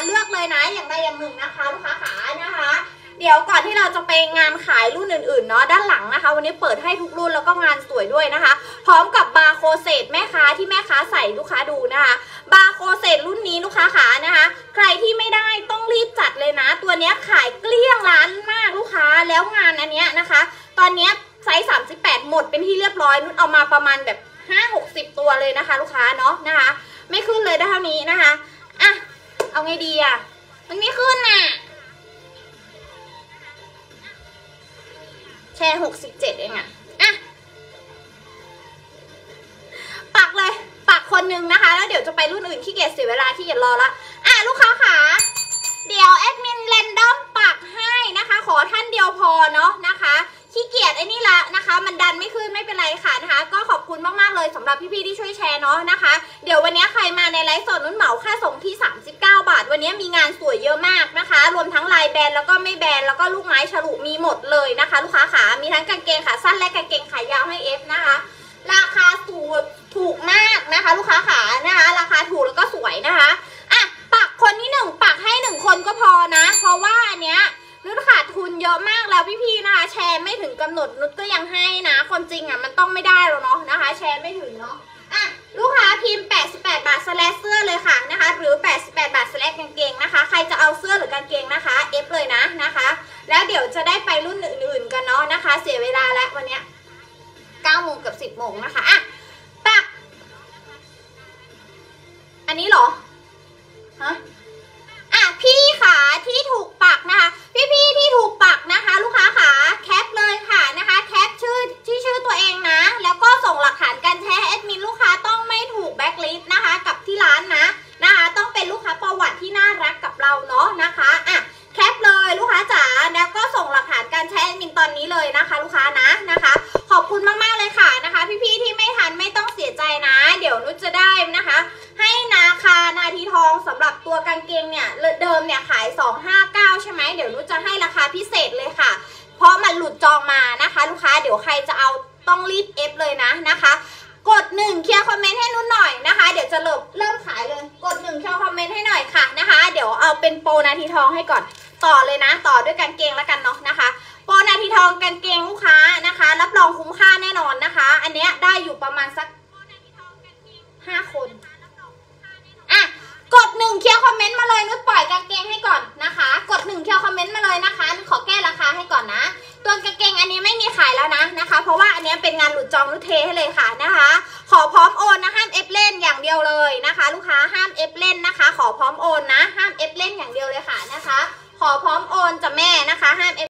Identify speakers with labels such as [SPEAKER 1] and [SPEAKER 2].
[SPEAKER 1] เลือกเลยนะอย่างใดอย่างหนึ่งนะคะลูกค้าขานะคะเดี๋ยวก่อนที่เราจะไปงานขายรุ่นอื่นๆเนาะด้านหลังนะคะวันนี้เปิดให้ทุกรุ่นแล้วก็งานสวยด้วยนะคะพร้อมกับบาร์โคเซตแม่ค้าที่แม่ค้าใส่ลูกค้าดูนะคะบาร์โคเซตรุ่นนี้ลูกค้าขานะคะใครที่ไม่ได้ต้องรีบจัดเลยนะตัวนี้ขายเกลี้ยงร้านมากลูกค้าแล้วงานอันเนี้ยนะคะตอนนี้ไซส์38หมดเป็นที่เรียบร้อยนุ่นเอามาประมาณแบบ5-60 ตัวเลยนะคะลูกค้าเนาะนะคะไม่ขึ้นเลยได้เท่านี้นะคะอ่ะเอาไงดีอ่ะมันไม่ขึ้นน่ะแชร์67เองอะปักเลยปักคนนึงนะคะแล้วเดี๋ยวจะไปรุ่นอื่นขี้เกียจเสียเวลาขี้เกียจรอละลูกค้าขาเดี๋ยวแอดมินเรนดอมปักให้นะคะขอท่านเดียวพอเนาะนะคะขี้เกียจไอ้นี่ละนะคะมันดันไม่ขึ้นไม่เป็นไรค่ะนะคะก็ขอบคุณมากๆเลยสำหรับพี่ๆที่ช่วยแชร์เนาะนะคะเดี๋ยววันนี้ใครมาในไลฟ์สดนุ่นเหมาค่าส่งที่39 บาทวันนี้มีงานสวยเยอะมากนะคะรวมทั้งลายแบนแล้วก็ไม่แบนแล้วก็ลูกไม้ฉลุมีหมดเลยนะคะลูกค้าขามีทั้งกางเกงขาสั้นและกางเกงขายาวให้เอฟนะคะราคาถูกมากนะคะลูกค้าขานะคะราคาถูกแล้วก็สวยนะคะปักคนที่1ปักให้1คนก็พอนะเพราะว่าอันเนี้ยนุชขาดทุนเยอะมากแล้วพี่ๆนะคะแชร์ไม่ถึงกำหนดนุชก็ยังให้นะความจริงมันต้องไม่ได้แล้วเนาะนะคะแชร์ไม่ถึงเนาะลูกค้าพิมพ์88 บาทสแลกเสื้อเลยค่ะนะคะหรือ88 บาทสแลกกางเกงนะคะใครจะเอาเสื้อหรือกางเกงนะคะเอฟเลยนะนะคะแล้วเดี๋ยวจะได้ไปรุ่นอื่นๆกันเนาะนะคะเสียเวลาแล้ววันเนี้ย9 โมงกับ10 โมงนะคะปักอันนี้เหรอฮะพี่ขาที่ถูกปักนะคะพี่ที่ถูกปักนะคะลูกค้าขาแคปเลยค่ะนะคะแคปชื่อตัวเองนะแล้วก็ส่งหลักฐานการแชร์แอดมินลูกค้าต้องไม่ถูกแบ็คลิสต์นะคะกับที่ร้านนะคะต้องเป็นลูกค้าประวัติที่น่ารักกับเราเนาะนะคะแคปเลยลูกค้าจ๋าแล้วก็ส่งหลักฐานการแชร์แอดมินตอนนี้เลยนะคะลูกค้านะคะขอบคุณมากๆเลยค่ะนะคะพี่ที่ไม่ทันไม่ต้องเสียใจนะเดี๋ยวนุชจะได้นะคะให้นาทีทองสำหรับตัวกางเกงเนี่ยเดิมเนี่ยขาย259ใช่ไหมเดี๋ยวนุชจะให้ราคาพิเศษเลยค่ะเพราะมันหลุดจองมานะคะลูกค้าเดี๋ยวใครจะเอาต้องรีบเอฟเลยนะคะกด1เคลียร์คอมเมนต์ให้นุชหน่อยนะคะเดี๋ยวจะเริ่มขายเลยกด1เคลียร์คอมเมนต์ให้หน่อยค่ะนะคะเดี๋ยวเอาเป็นโปรนาทีทองให้ก่อนต่อเลยนะต่อด้วยกางเกงแล้วกันเนาะนะคะโปรนาทีทองกางเกงลูกค้านะคะรับรองคุ้มค่าแน่นอนนะคะอันเนี้ยได้อยู่ประมาณสัก5 คนกด1เคลียร์คอมเมนต์มาเลยนุชปล่อยกางเกงให้ก่อนนะคะกด1เคลียร์คอมเมนต์มาเลยนะคะขอแก้ราคาให้ก่อนนะตัวกางเกงอันนี้ไม่มีขายแล้วนะคะเพราะว่าอันนี้เป็นงานหลุดจองนุชเทให้เลยค่ะนะคะขอพร้อมโอนนะห้ามเอฟเล่นอย่างเดียวเลยนะคะลูกค้าห้ามเอฟเล่นนะคะขอพร้อมโอนนะห้ามเอฟเล่นอย่างเดียวเลยค่ะนะคะขอพร้อมโอนจ้ะแม่นะคะห้าม